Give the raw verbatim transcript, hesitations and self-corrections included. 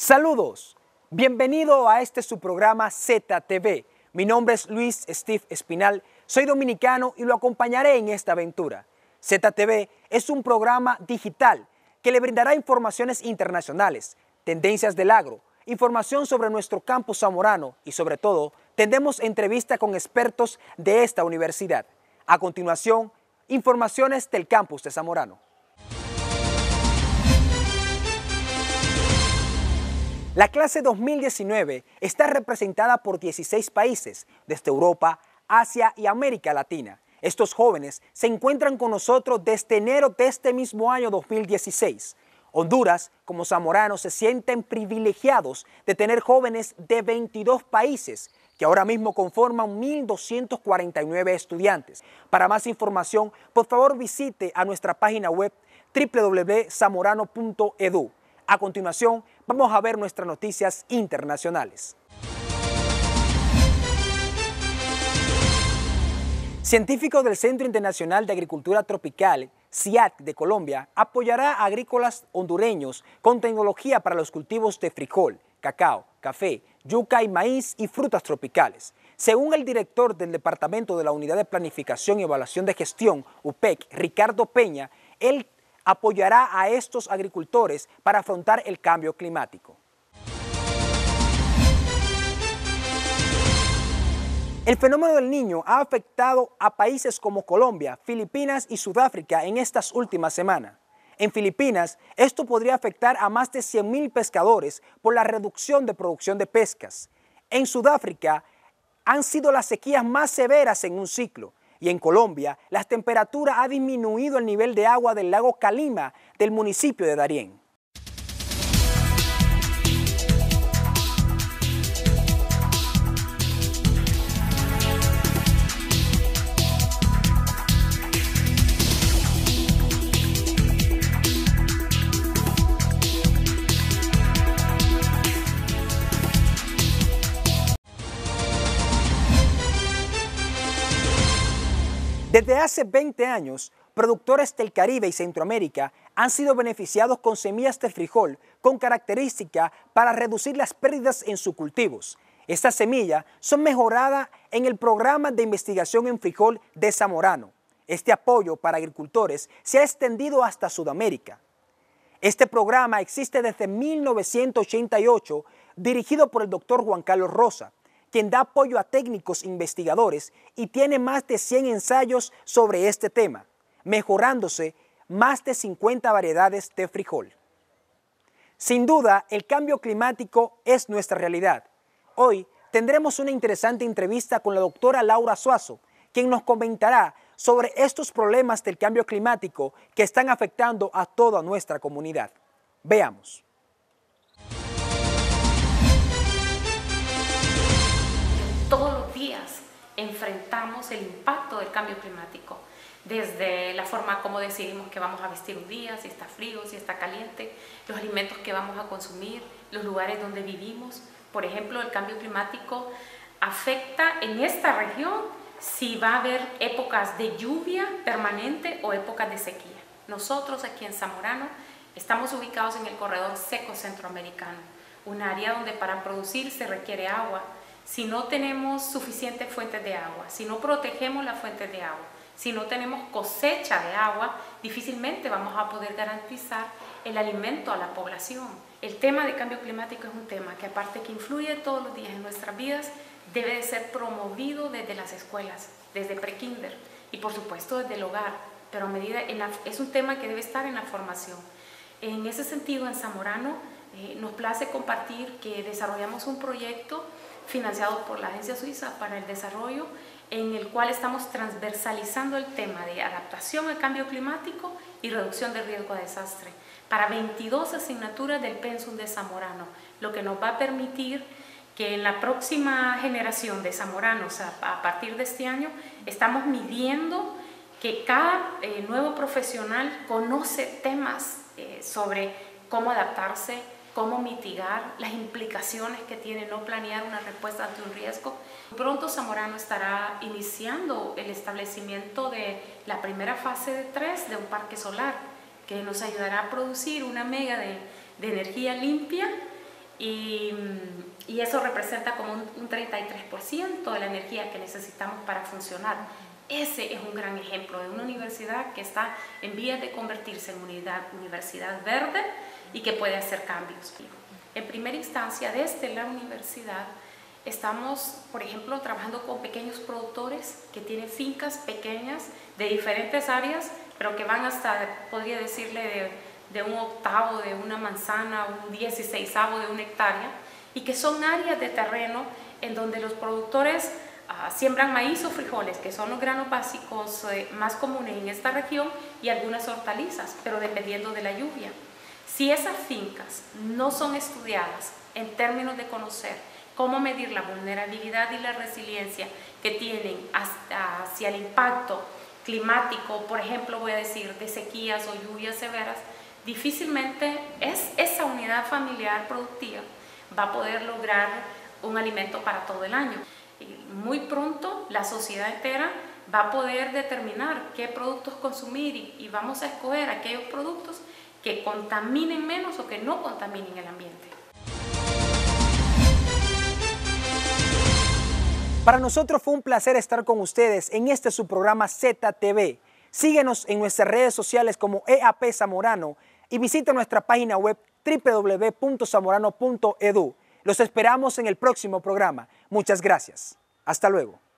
Saludos, bienvenido a este su programa Z T V. Mi nombre es Luis Steve Espinal, soy dominicano y lo acompañaré en esta aventura. Z T V es un programa digital que le brindará informaciones internacionales, tendencias del agro, información sobre nuestro campus zamorano y sobre todo tendremos entrevista con expertos de esta universidad. A continuación, informaciones del campus de Zamorano. La clase dos mil diecinueve está representada por dieciséis países, desde Europa, Asia y América Latina. Estos jóvenes se encuentran con nosotros desde enero de este mismo año dos mil dieciséis. Honduras, como zamoranos, se sienten privilegiados de tener jóvenes de veintidós países, que ahora mismo conforman mil doscientos cuarenta y nueve estudiantes. Para más información, por favor visite a nuestra página web w w w punto zamorano punto e d u. A continuación, vamos a ver nuestras noticias internacionales. Científicos del Centro Internacional de Agricultura Tropical, C I A T de Colombia, apoyará a agrícolas hondureños con tecnología para los cultivos de frijol, cacao, café, yuca y maíz y frutas tropicales. Según el director del Departamento de la Unidad de Planificación y Evaluación de Gestión, U P E C, Ricardo Peña, él apoyará a estos agricultores para afrontar el cambio climático. El fenómeno del Niño ha afectado a países como Colombia, Filipinas y Sudáfrica en estas últimas semanas. En Filipinas, esto podría afectar a más de cien mil pescadores por la reducción de producción de pescas. En Sudáfrica, han sido las sequías más severas en un ciclo. Y en Colombia, las temperaturas ha disminuido el nivel de agua del lago Calima del municipio de Darién. Desde hace veinte años, productores del Caribe y Centroamérica han sido beneficiados con semillas de frijol con característica para reducir las pérdidas en sus cultivos. Estas semillas son mejoradas en el programa de investigación en frijol de Zamorano. Este apoyo para agricultores se ha extendido hasta Sudamérica. Este programa existe desde mil novecientos ochenta y ocho, dirigido por el doctor Juan Carlos Rosa, quien da apoyo a técnicos investigadores y tiene más de cien ensayos sobre este tema, mejorándose más de cincuenta variedades de frijol. Sin duda, el cambio climático es nuestra realidad. Hoy tendremos una interesante entrevista con la doctora Laura Suazo, quien nos comentará sobre estos problemas del cambio climático que están afectando a toda nuestra comunidad. Veamos. Todos los días enfrentamos el impacto del cambio climático, desde la forma como decidimos que vamos a vestir un día, si está frío, si está caliente, los alimentos que vamos a consumir, los lugares donde vivimos. Por ejemplo, el cambio climático afecta en esta región si va a haber épocas de lluvia permanente o épocas de sequía. Nosotros aquí en Zamorano estamos ubicados en el corredor seco centroamericano, un área donde para producir se requiere agua. Si no tenemos suficientes fuentes de agua, si no protegemos las fuentes de agua, si no tenemos cosecha de agua, difícilmente vamos a poder garantizar el alimento a la población. El tema de cambio climático es un tema que, aparte que influye todos los días en nuestras vidas, debe de ser promovido desde las escuelas, desde pre-kinder y por supuesto desde el hogar, pero a medida en la, es un tema que debe estar en la formación. En ese sentido, en Zamorano eh, nos place compartir que desarrollamos un proyecto financiado por la Agencia Suiza para el Desarrollo, en el cual estamos transversalizando el tema de adaptación al cambio climático y reducción de riesgo de desastre para veintidós asignaturas del Pensum de Zamorano, lo que nos va a permitir que en la próxima generación de zamoranos, a, a partir de este año, estamos midiendo que cada eh, nuevo profesional conoce temas eh, sobre cómo adaptarse, cómo mitigar las implicaciones que tiene no planear una respuesta ante un riesgo. Pronto Zamorano estará iniciando el establecimiento de la primera fase de tres de un parque solar que nos ayudará a producir una mega de, de energía limpia y, y eso representa como un, un treinta y tres por ciento de la energía que necesitamos para funcionar. Ese es un gran ejemplo de una universidad que está en vías de convertirse en una unidad, universidad verde y que puede hacer cambios. En primera instancia, desde la universidad, estamos, por ejemplo, trabajando con pequeños productores que tienen fincas pequeñas de diferentes áreas, pero que van hasta, podría decirle, de, de un octavo de una manzana, un dieciseisavo de una hectárea, y que son áreas de terreno en donde los productores Uh, siembran maíz o frijoles, que son los granos básicos eh, más comunes en esta región, y algunas hortalizas, pero dependiendo de la lluvia. Si esas fincas no son estudiadas en términos de conocer cómo medir la vulnerabilidad y la resiliencia que tienen hasta, hacia el impacto climático, por ejemplo, voy a decir, de sequías o lluvias severas, difícilmente es, esa unidad familiar productiva va a poder lograr un alimento para todo el año. Muy pronto la sociedad entera va a poder determinar qué productos consumir y, y vamos a escoger aquellos productos que contaminen menos o que no contaminen el ambiente. Para nosotros fue un placer estar con ustedes en este su programa Z T V. Síguenos en nuestras redes sociales como E A P Zamorano y visita nuestra página web w w w punto zamorano punto e d u. Los esperamos en el próximo programa. Muchas gracias. Hasta luego.